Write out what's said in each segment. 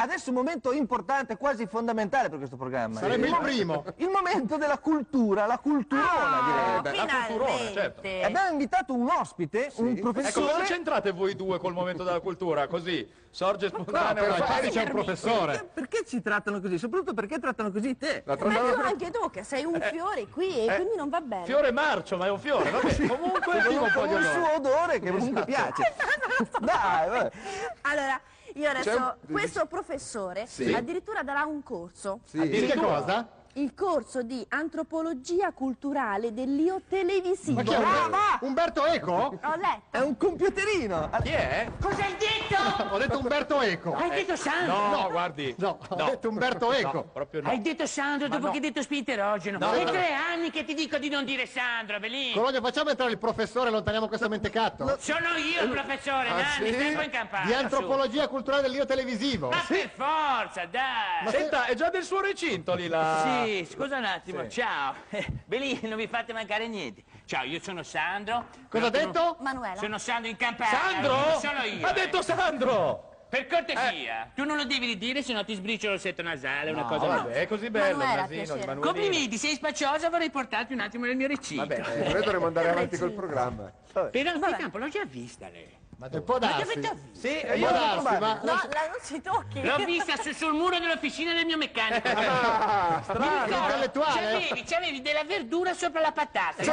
adesso un momento importante, quasi fondamentale per questo programma. Sarebbe il primo. Il momento della cultura, la culturona, direi. La culturona, certo. Abbiamo invitato un ospite, un Ecco, professore. come c'entrate voi due col momento della cultura? Così, sorge spontaneo. No, poi c'è un professore. Perché ci trattano così? Soprattutto perché trattano così te? Ma tu anche tu, che sei un fiore qui e quindi non va bene. Fiore marcio, ma è un fiore, vabbè. Comunque, Con il suo odore che comunque piace. Dai, vabbè. Allora, io adesso, un- questo professore addirittura darà un corso. Di che cosa? Il corso di antropologia culturale dell'io televisivo. Ma chi è? Umberto Eco? Ho letto. È un computerino. chi è? Cosa hai detto? Ho detto Umberto Eco. Hai detto Sandro? No, guardi. No, ho detto Umberto Eco. No, proprio no. Hai detto Sandro dopo no. che hai detto spinterogeno. No, È no. 3 anni che ti dico di non dire Sandro, Belin. Cologno, facciamo entrare il professore, allontaniamo questo mentecatto. Sono io il professore, Nanni, stai un po' in campana. Di antropologia culturale dell'io televisivo. Ma per forza, dai. Senta, è già del suo recinto lì la... Sì, scusa un attimo, ciao. Belin, non mi fate mancare niente. Ciao, io sono Sandro. Cosa ha detto? Manuela. Sono Sandro in campana. Sandro? Sono io. Ha detto Sandro! Per cortesia, tu non lo devi ridire, se no ti sbriciolo il setto nasale, una cosa Vabbè, è così bello, Manuela, Masino, il piacere. Manuelino. Complimenti, sei spaciosa, vorrei portarti un attimo nel mio recinto. Noi dovremmo andare avanti col programma. Però il campo l'ho già vista lei. Può darsi. dove t'ho vista? Sì, Può io darsi, ma... No, non ci tocchi. L'ho vista sul muro dell'officina del mio meccanico. Intellettuale? C'avevi della verdura sopra la patata.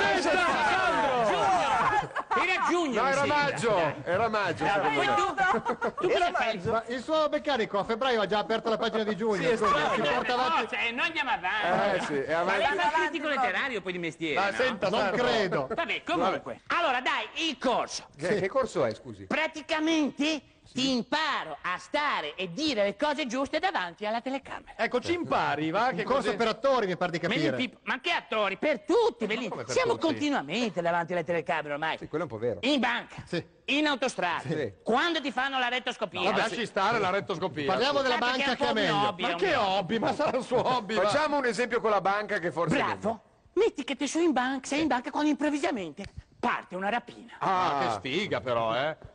Era giugno. No, mi era sembra. maggio. Era maggio. Poi tu cosa fai? Ma il suo meccanico a febbraio ha già aperto la pagina di giugno. Scusi, si porta avanti. No, cioè, noi andiamo avanti. Sì, è Ma avanti. lei fa il critico letterario poi di mestiere. Ma no? senta, Non Sandro. credo. Vabbè, comunque. Allora, dai, il corso. Che corso è, scusi? Praticamente ti imparo a stare e dire le cose giuste davanti alla telecamera. Ecco, ci impari, va? Che Un corso così... per attori, mi pare di capire. Ma che attori? Per tutti, Bellini. come per Siamo tutti? continuamente davanti alle telecamere ormai. Sì, quello è un po' vero. In banca, Sì. in autostrada, Sì. quando ti fanno la rettoscopia. Lasci stare la rettoscopia. Parliamo della Perché banca è che è un po' meglio. mio hobby, Ma è un che mio hobby? Ma sarà il suo hobby, va. Facciamo un esempio con la banca che forse... è meglio. Bravo. Metti che te sei in banca quando improvvisamente parte una rapina. Ah, che sfiga però,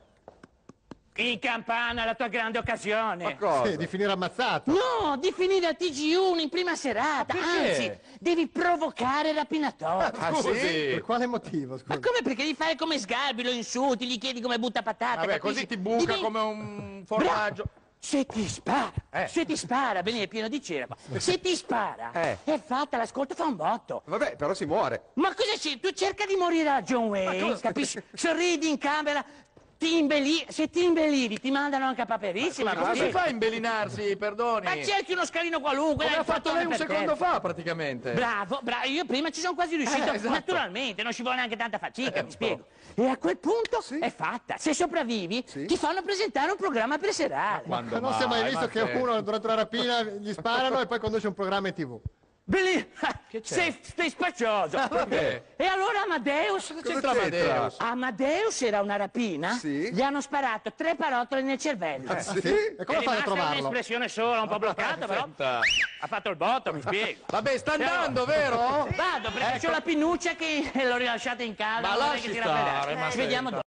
In campana, la tua grande occasione. Ma cosa? Sì, di finire ammazzato. No, di finire a TG1 in prima serata. perché? Anzi, devi provocare il rapinatore. Ah, Scusi. Per quale motivo, Ma scusi? come? Perché devi fare come Sgarbi, lo insulti, gli chiedi come butta patata. Vabbè, capisci? così ti buca Diventi- come un formaggio. Se ti spara, bene, è pieno di cera. Se ti spara, è fatta, l'ascolto fa un botto. Vabbè, però si muore. Ma cosa c'è? Tu cerca di morire a John Wayne, capisci? Sorridi in camera, se ti imbellini ti mandano anche a Paperissima. Come così. si fa a imbellinarsi, perdoni? Ma cerchi uno scalino qualunque. Come dai, ha fatto lei un per secondo terra. fa, praticamente. Bravo, io prima ci sono quasi riuscito, esatto. naturalmente, non ci vuole neanche tanta fatica, mi spiego. E a quel punto è fatta. Se sopravvivi, ti fanno presentare un programma preserale. Quando Non si è mai mai, visto ma che che- uno durante una rapina gli sparano e poi conduce un programma in TV. Belì, c'è? sei spacioso. Perché? E allora Amadeus? C'entra Amadeus? Amadeus era una rapina? Sì. Gli hanno sparato 3 parottole nel cervello. Sì? E come È fai a rimasta trovarlo? un'espressione sola, un po' bloccata, però. Senta. Ha fatto il botto, mi spiego. Vabbè, sta andando, vero? Vado, perché c'ho la pinnuccia che l'ho rilasciata in casa. Ma non vorrei lasci che si stare, raffreddasse. ma Ci vediamo senta. dopo.